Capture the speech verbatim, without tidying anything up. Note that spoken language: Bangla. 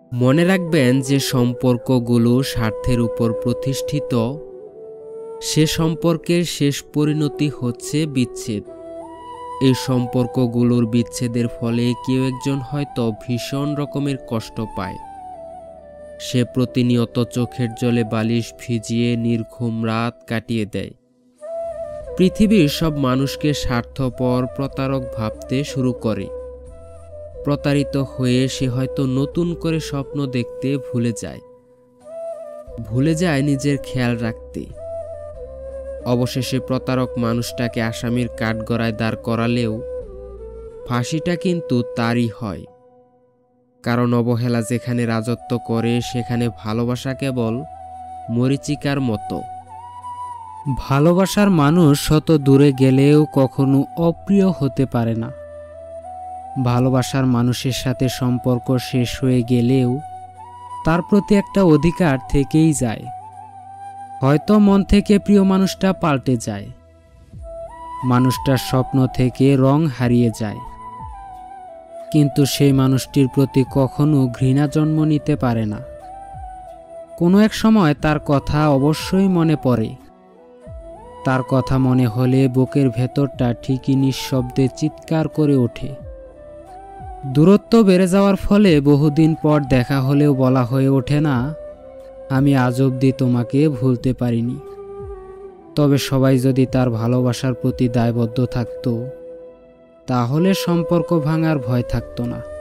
মনে রাখবেন যে সম্পর্কগুলো স্বার্থের উপর প্রতিষ্ঠিত, সে সম্পর্কের শেষ পরিণতি হচ্ছে বিচ্ছেদ। এই সম্পর্কগুলোর বিচ্ছেদের ফলে কেউ একজন হয়তো ভীষণ রকমের কষ্ট পায়। সে প্রতিনিয়ত চোখের জলে বালিশ ভিজিয়ে নির্ঘুম রাত কাটিয়ে দেয়। পৃথিবীর সব মানুষকে স্বার্থপর, প্রতারক ভাবতে শুরু করে। প্রতারিত হয়ে সে হয়তো নতুন করে স্বপ্ন দেখতে ভুলে যায়, ভুলে যায় নিজের খেয়াল রাখতে। অবশেষে প্রতারক মানুষটাকে আসামির কাঠগড়ায় দাঁড় করালেও ফাঁসিটা কিন্তু তারই হয়। কারণ অবহেলা যেখানে রাজত্ব করে, সেখানে ভালোবাসা কেবল মরীচিকার মতো। ভালোবাসার মানুষ শত দূরে গেলেও কখনো অপ্রিয় হতে পারে না। ভালোবাসার মানুষের সাথে সম্পর্ক শেষ হয়ে গেলেও তার প্রতি একটা অধিকার থেকেই যায়। হয়তো মন থেকে প্রিয় মানুষটা পাল্টে যায়, মানুষটার স্বপ্ন থেকে রং হারিয়ে যায়, কিন্তু সেই মানুষটির প্রতি কখনো ঘৃণা জন্ম নিতে পারে না। কোনো এক সময় তার কথা অবশ্যই মনে পড়ে। তার কথা মনে হলে বুকের ভেতরটা ঠিকই নিঃশব্দে চিৎকার করে ওঠে। দূরত্ব বেড়ে যাওয়ার ফলে বহুদিন পর দেখা হলেও বলা হয়ে ওঠে না, আমি আজ অবধি তোমাকে ভুলতে পারিনি। তবে সবাই যদি তার ভালোবাসার প্রতি দায়বদ্ধ থাকতো, তাহলে সম্পর্ক ভাঙার ভয় থাকতো না।